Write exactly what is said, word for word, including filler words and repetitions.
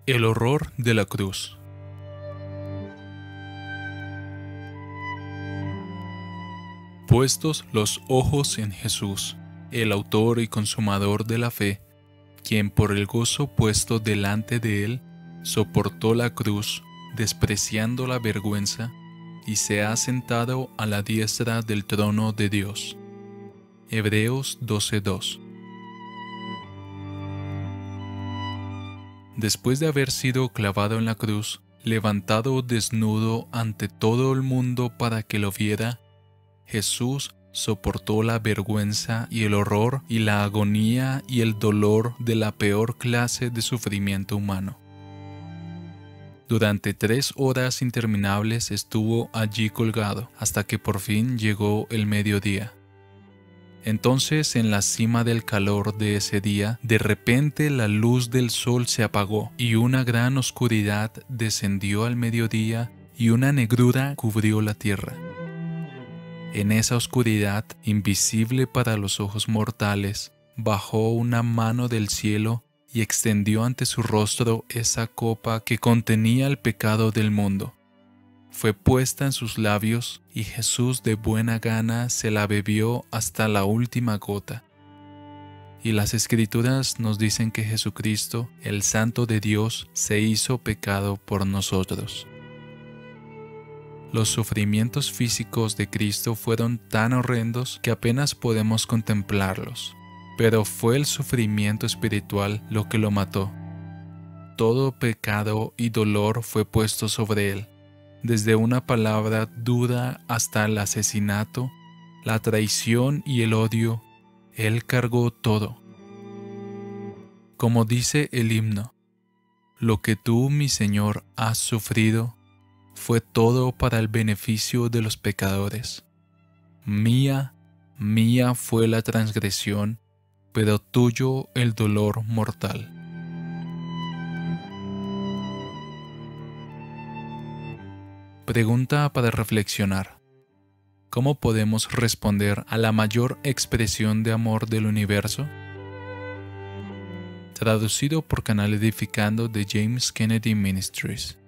El horror de la cruz. Puestos los ojos en Jesús, el autor y consumador de la fe, quien por el gozo puesto delante de él, soportó la cruz, despreciando la vergüenza, y se ha sentado a la diestra del trono de Dios. Hebreos doce dos. Después de haber sido clavado en la cruz, levantado desnudo ante todo el mundo para que lo viera, Jesús soportó la vergüenza y el horror y la agonía y el dolor de la peor clase de sufrimiento humano. Durante tres horas interminables estuvo allí colgado, hasta que por fin llegó el mediodía. Entonces, en la cima del calor de ese día, de repente la luz del sol se apagó, y una gran oscuridad descendió al mediodía, y una negrura cubrió la tierra. En esa oscuridad, invisible para los ojos mortales, bajó una mano del cielo y extendió ante su rostro esa copa que contenía el pecado del mundo. Fue puesta en sus labios y Jesús de buena gana se la bebió hasta la última gota. Y las Escrituras nos dicen que Jesucristo, el Santo de Dios, se hizo pecado por nosotros. Los sufrimientos físicos de Cristo fueron tan horrendos que apenas podemos contemplarlos, pero fue el sufrimiento espiritual lo que lo mató. Todo pecado y dolor fue puesto sobre él, desde una palabra dura hasta el asesinato, la traición y el odio. Él cargó todo. Como dice el himno, lo que tú, mi Señor, has sufrido, fue todo para el beneficio de los pecadores. Mía, mía fue la transgresión, pero tuyo el dolor mortal. Pregunta para reflexionar. ¿Cómo podemos responder a la mayor expresión de amor del universo? Traducido por Canal Edificando de James Kennedy Ministries.